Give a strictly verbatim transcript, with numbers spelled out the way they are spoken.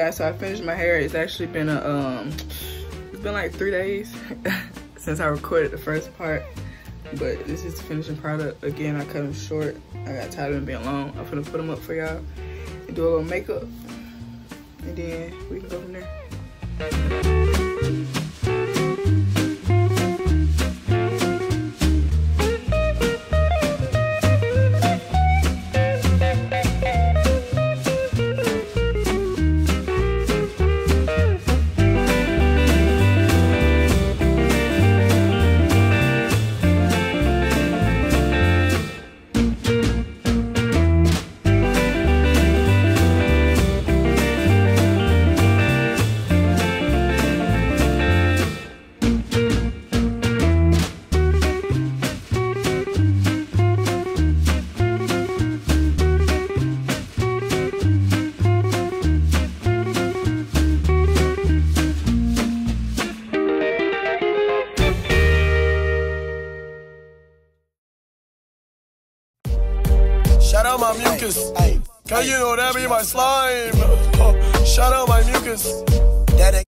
guys, so I finished my hair. It's actually been a um it's been like three days since I recorded the first part, but this is the finishing product. Again, I cut them short. I got tired of them being long. I'm gonna put them up for y'all and do a little makeup, and then we can go from there. Shout out my mucus. Hey, can you know that be my slime? Shout out my mucus.